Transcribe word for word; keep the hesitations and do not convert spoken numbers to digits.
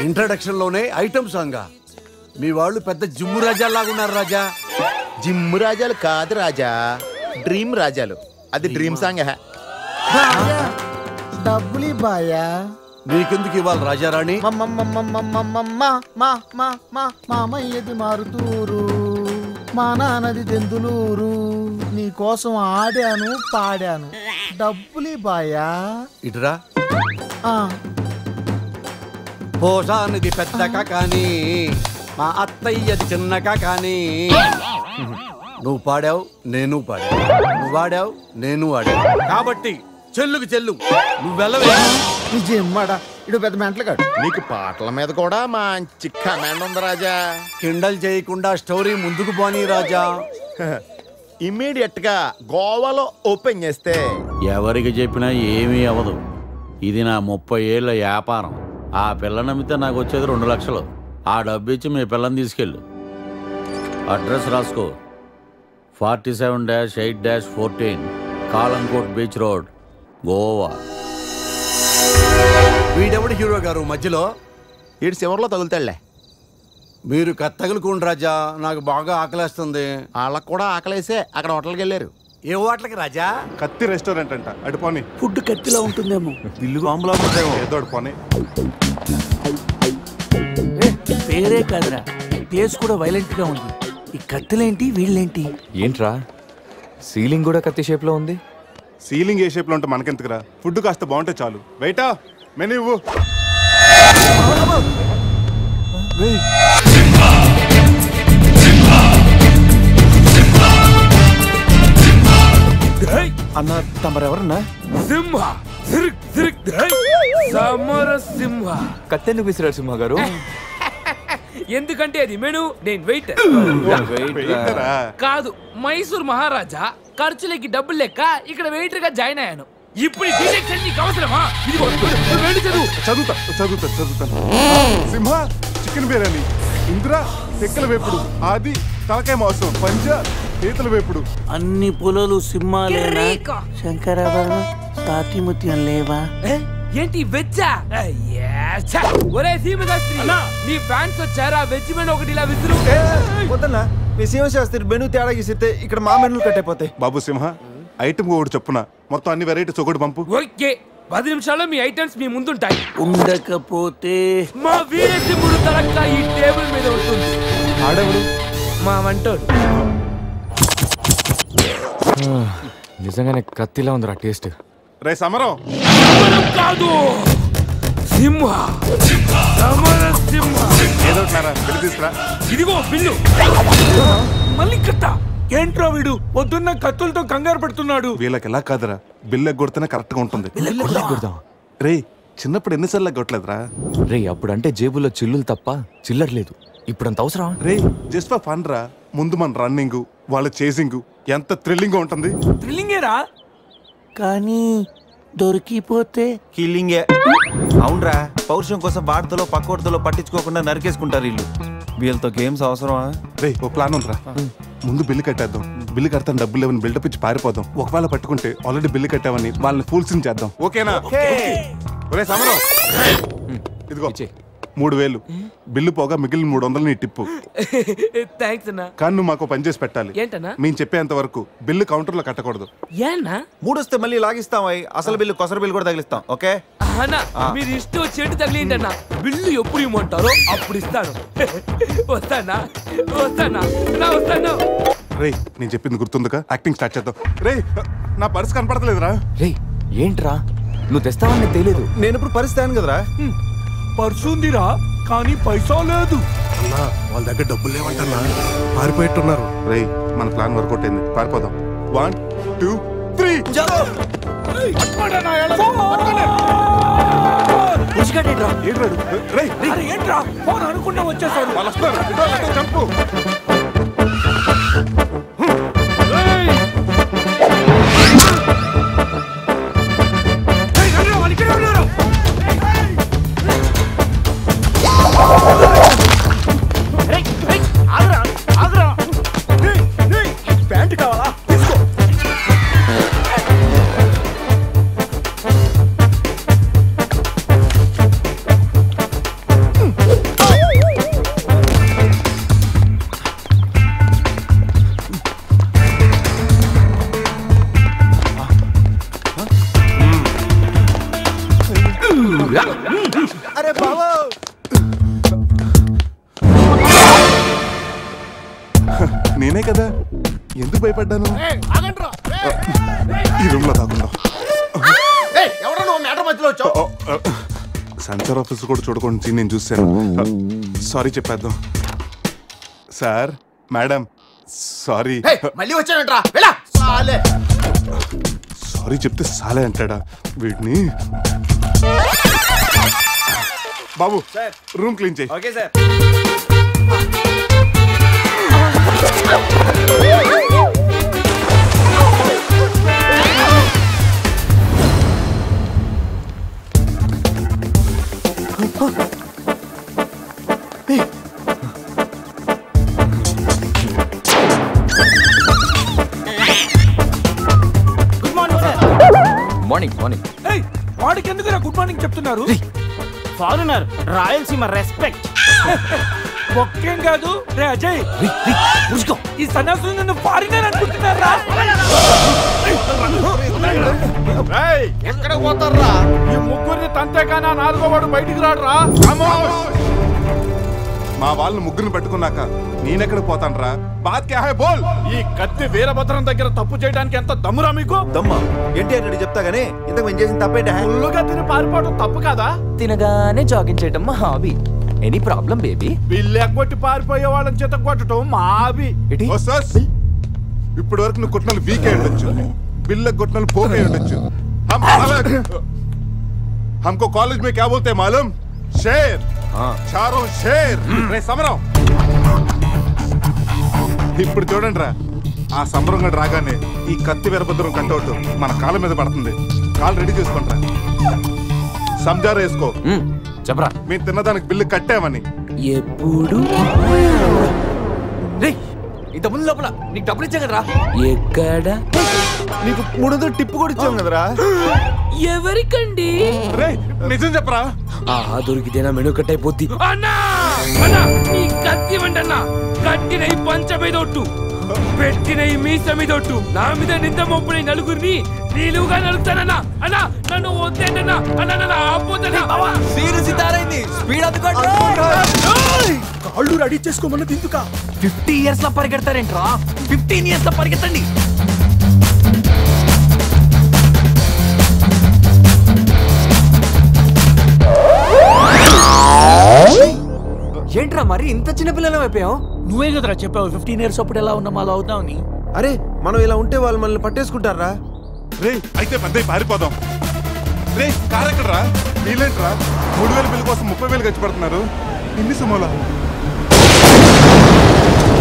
Introduction లోనే item song. మీ వాళ్ళు పెద్ద జిమ్ము రాజాలాగా ఉన్నారు రాజా. జిమ్ము రాజాలు కాదు రాజా, డ్రీమ్ రాజాలు. అది డ్రీమ్ సాంగ్. డబ్బులు బాయా. నీకెందుకు ఇవ్వాలి రాజారాణి? మామయ్యది మారుతూరు, మా నాన్నది దెందులూరు. నీ కోసం ఆడాను పాడాను, డబ్బులు బాయా. ఇటురా. పోసానిది పెద్దక కానీ మా అత్తయ్యది చిన్నక కానీ. నువ్వు పాడావు, నేను పాడావు. నువ్వు వాడావు, నేను వాడావు. కాబట్టి చెల్లుకు చెల్లు. నువ్వు వెళ్ళవే. నిజమ్మడా, ఇడు పెద్ద మెంటలు కాడు. నీకు పాటల మీద కూడా మంచి కమాండ్ ఉంది రాజా. కిండల్ చేయకుండా స్టోరీ ముందుకు పోనీ రాజా. ఇమ్మీడియట్ గా గోవాలో ఓపెన్ చేస్తే ఎవరికి చెప్పినా ఏమీ అవ్వదు. ఇది నా ముప్పై ఏళ్ళ వ్యాపారం. ఆ పిల్ల నమ్మితే నాకు వచ్చేది రెండు లక్షలు. ఆ డబ్బు ఇచ్చి మీ పిల్లని తీసుకెళ్ళు. అడ్రస్ రాసుకో. Forty seven dash eight dash fourteen Calangute beach road, Goa. వీడెవడు హీరో గారు మధ్యలో? ఈడు చివరిలో తగులుతాడులే. మీరు కత్తగులుకోండి రాజా, నాకు బాగా ఆకలేస్తుంది. వాళ్ళకు కూడా ఆకలేసే అక్కడ హోటల్కి వెళ్ళారు. ఏ హోటల్కి రాజా? కత్తి రెస్టారెంట్ అంట. అడుపోని ఫుడ్ కత్తిలో ఉంటుందేమో. ఇల్లు బాంబులా ఉంటుందేమో. ఏదో అడుపోని. పేరే కాదురా, ప్లేస్ కూడా వైలెంట్ గా ఉంది. ఈ కత్తులేంటి, వీళ్ళేంటి? ఏంట్రా సీలింగ్ కూడా కత్తి షేప్ లో ఉంది? సీలింగ్ ఏ షేప్ లో ఉంటే మనకెందుకురా, ఫుడ్ కాస్త బాగుంటే చాలు. బయట మెనూ ఇవ్వు. అన్న తమరెవరన్నా? సింహ సమర సింహ. కత్తెందుకు విసిరారు సింహ గారు? ఎందుకంటే అది మెను, నేను వెయిట్ కాదు. మైసూర్ మహారాజా ఖర్చులకి డబ్బులు లెక్క ఇక్కడ వెయిటర్ గా జాయిన్ అయ్యాను. ఇప్పుడు అవసరమా? చదువు చదువుతా చదువుతా చదువుతాను. సింహ చికెన్ బిర్యానీ, ఇంద్ర తెక్కల వేపుడు, ఆది తలకాయ మాంసం, పంజ పీతల వేపుడు. అన్ని పొలాలు సింహాలేనా? శంకరాభరణం సాతిముత్యం లేవా? ఏంటి వెజ్జా? ఒరే సీమశాస్త్రి, నీ ఫ్యాన్స్ వచ్చారా? వెజ్ మెను ఒకటి ఇలా విసురు. వద్దన్నా, మీ సీమశాస్త్రి మెను తేడా గీసితే ఇక్కడ మా మెనులు కట్టయిపోతాయి. బాబు సింహ, ఐటమ్ ఒకటి చెప్పున మొత్తం అన్ని వెరైటీస్ ఒకటి పంపు. ఓకే, పది నిమిషాల్లో మీ ఐటమ్స్ మీ ముందుంటాయి. ఉండకపోతే మా వీరసింహుడు తలక్క ఈ టేబుల్ మీద ఉంటుంది. ఆడవుడు మా వంటోడు. నిజంగానే కత్తిలా ఉందిరా టేస్ట్. రే సమరం కాదు, సింహ సమర సింహ. ఏదో బిల్లు తీసుకురా. ఇదిగో బిల్లు. మళ్ళీ కట్ట. ఏంట్రా వీడు పొద్దున్న కత్తులతో కంగారు పడుతున్నాడు. వీళ్ళకి ఎలా కాదురా, బిల్లు ఎగ్గొడితేనే కరెక్ట్ గా ఉంటుంది. రే చిన్నప్పుడు ఎన్నిసార్లు ఎగ్గొట్టలేదురా? రే అప్పుడంటే జేబులో చిల్లులు తప్ప చిల్లర లేదు. ఇప్పుడంత అవసరం? రే జస్ట్ ఫర్ ఫన్ రా. ముందు మన రన్నింగ్, వాళ్ళ చేసింగ్ ఎంత థ్రిల్లింగ్ గా ఉంటుంది. థ్రిల్లింగేరా, కానీ దొరికిపోతే కిల్లింగే. అవునరా, పౌరుషం కోసం వార్తలో పక్కోటిలో పట్టించుకోకుండా నరికేసుకుంటారు వీళ్ళు. వీళ్ళతో గేమ్స్ అవసరమా? రే ఓ ప్లాన్ ఉందిరా. ముందు బిల్లు కట్టేద్దాం. బిల్లు కడతాను డబ్బులు లేవని బిల్డప్ ఇచ్చి పారిపోదాం. ఒకవేళ పట్టుకుంటే ఆల్రెడీ బిల్లు కట్టామని వాళ్ళని ఫూల్సింగ్ చేద్దాం. ఓకేనా? ఒరే సమరం, ఇదిగో మూడు వేలు బిల్లు పోగా మిగిలిన మూడు వందలు నీ టిప్పు. థ్యాంక్స్ అన్నా. కానీ నువ్వు మాకు పని చేసి పెట్టాలి. ఏంటన్నా? మేము చెప్పేంత వరకు బిల్లు కౌంటర్ లో కట్టకూడదు. ఏనా? మూడు వస్తే మళ్ళీ లాగిస్తాం. అసలు బిల్లు కొసర బిల్లు కూడా తగిలిస్తాం. ఓకే అన్నా, మీరు ఇష్టం వచ్చేట్టు తగిలిండి అన్న. బిల్లు ఎప్పుడు ఇమ్మంటారో అప్పుడు ఇస్తాను. వస్తానా వస్తానా నా వస్తాను. రే నేను చెప్పింది గుర్తుందిగా? యాక్టింగ్ స్టార్ట్ చేద్దాం. రే నా పర్స్ కనపడతలేదురా. రే ఏంట్రా నువ్వు తెస్తావని తెలియదు. నేను ఇప్పుడు పరిస్థితి కదరా. పర్సుందిరా కానీ పైసా లేదు. అన్నా వాళ్ళ దగ్గర డబ్బులు లేవంటన్నా, పారిపోయేట్టున్నారు. రే మన ప్లాన్ వర్కౌట్ అయింది, పారిపోదాం. One two three. ఏంట్రా ఫోన్ అనుకున్నా వచ్చేసారు. వాళ్ళు వస్తారు. చంపు. ప్యాంట్ కావాలా? తీసుకో. అరే బాబు నేనే కదా, ఎందుకు భయపడ్డాను? ఈ రూమ్ లో కాకుండా ఎవడో నువ్వు మేటర్ మధ్యలో వచ్చావు. సెన్సార్ ఆఫీస్ కూడా చూడకుండా నేను చూశాను. సారీ చెప్పేద్దాం. Sir madam sorry. మళ్ళీ వచ్చానంట్రా వెళ్ళా. సాలే సారీ చెప్తే సాలే అంటాడా వీడిని. బాబు రూమ్ క్లీన్ చేయి. Okay sir. మార్నింగ్ మార్నింగ్ వాడికి ఎందుకు గుడ్ మార్నింగ్ చెప్తున్నారు? Foreigner Rayalaseema respect. ఒక్కేం కాదు రే అజయ్, ఈ సన్యాసులు నన్ను ఫారినర్ అనుకుంటున్నారా? ఎక్కడ పోతారా? ఈ ముగ్గురిని తంతేగానా నాలుగో వాడు బయటికి రాడురా. మా వాళ్ళని ముగ్గురిని పెట్టుకున్నాక నేనెక్కడ పోతానరా? బాత్ క్యా హై బోల్. ఈ కత్తి వీరభద్రం దగ్గర తప్పు చేయడానికి ఎంత దమ్మురా మీకు? దమ్మా ఏంటి అని చెప్తా గానీ ఇంతకు మేము చేసిన తప్పేంటి? ఫుల్లుగా తిని పారిపోవడం తప్పు కాదా? తినగానే జాగింగ్ చేయడం మా hobby. Any problem baby? Bill ఎగ్గొట్టి పారిపోయే వాళ్ళని చేత కొట్టడం మా హాబీ. ఓ సర్, ఇప్పటి వరకు నువ్వు కొట్టినలు వీక్ అయి ఉండొచ్చు, బిల్లు కొట్టినలు పోక్ అయి ఉండొచ్చు. हम अलग, हमको कॉलेज में क्या बोलते हैं मालूम? शेर. చారో షేర్. రే సమరం, ఇప్పుడు చూడండి రా, ఆ సంబరంగా రాగానే ఈ కత్తి వీరభద్రం కంటౌట్ మన కాళ్ళ మీద పడుతుంది. కాళ్ళు రెడీ చేసుకుంటా. సంజారా వేసుకో. చెప్పరా, మేము తిన్నదానికి బిల్లు కట్టామని. ఎప్పుడు ఇంత ముందు లోపల నీకు డబ్బులు ఇచ్చా కదరా? ఎక్కడ? నీకు మూడు వందలు టిప్పు కూడా ఇచ్చాం కదరా. ఎవరికండి? రే నిజం చెప్పరా. ఆహా దొరికితేనా మెను కట్ అయిపోద్ది. అన్నా అన్నా నీ కత్తి వంటన్నా, కట్టిన ఈ పంచ మీదొట్టు, పెట్టిన ఈ మీస మీదొట్టు, నా మీద నింద మోపుని నలుగురిని నీలుగా నలుగుతానన్నా. అన్నా నన్ను వద్దేనన్నా, అన్నా నన్ను ఆపోతానా? సీరియస్ ఇతారైంది, స్పీడ్ అందుకోండి. కాళ్ళు రెడీ చేసుకోమన్నది ఎందుక? ఫిఫ్టీ ఇయర్స్ లో పరిగెడతారేంట్రా? ఫిఫ్టీన్ ఇయర్స్ లో పరిగెత్తండి. ఏంట్రా మరి ఇంత చిన్న పిల్లలు అయిపోయావు? నువ్వే కదరా చెప్పావు ఫిఫ్టీన్ ఇయర్స్ అప్పుడు ఎలా ఉన్నాం అలా అవుతావని. అరే మనం ఇలా ఉంటే వాళ్ళు మనల్ని పట్టేసుకుంటారా? రే అయితే పెద్ద పారిపోదాం. రే కార్ ఎక్కడరా? వీలేంట్రా మూడు వేల బిల్లు కోసం ముప్పై వేలు ఖర్చు పడుతున్నారు. ఇన్ని సుమోలా